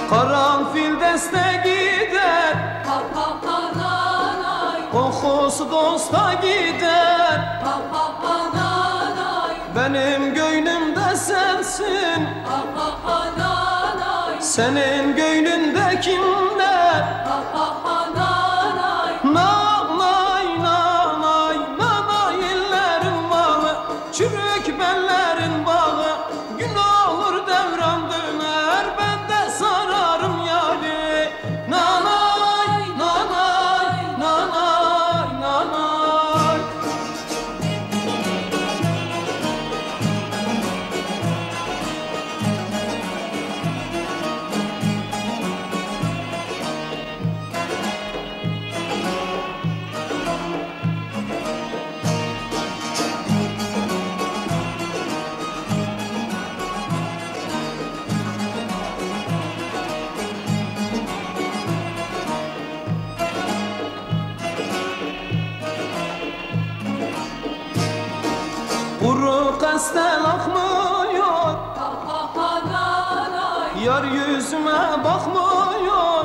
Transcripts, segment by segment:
Karanfil deste gider, kokusu dosta gider. Benim gönlümde sensin, senin gönlünde kimler? Nanay nanay nanay ellerin bağı, çürük bellerin bağı. Gün olur devran döner, ben de sararım yâri. Nanay nanay nanay nanay. Kuru kastel akmıyor, yar yüzüme bakmıyor.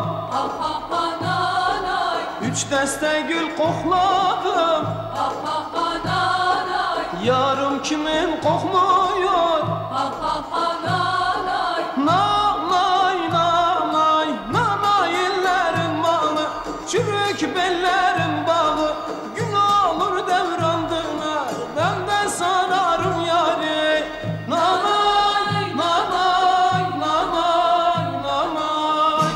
Üç deste gül kokladım, yarım kimin kokmuyor. Nanay nanay nanay ellerin bağı, çürük bellerin bağı. Gün olur devran döner, ben de sararım yâri. Nanay nanay nanay nanay.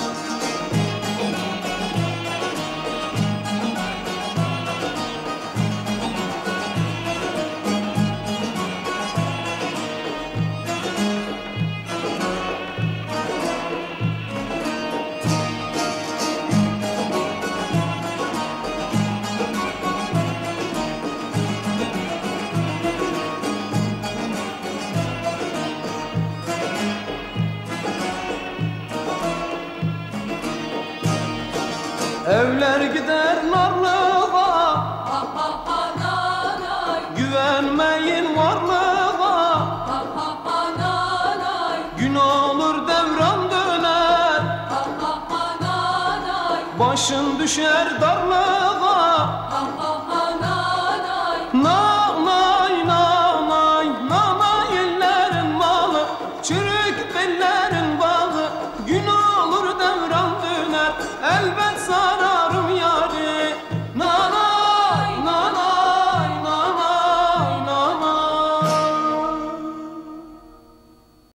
Evler gider narlığa, güvenmeyin varlığa. Gün olur devran döner, başın düşer darlığa.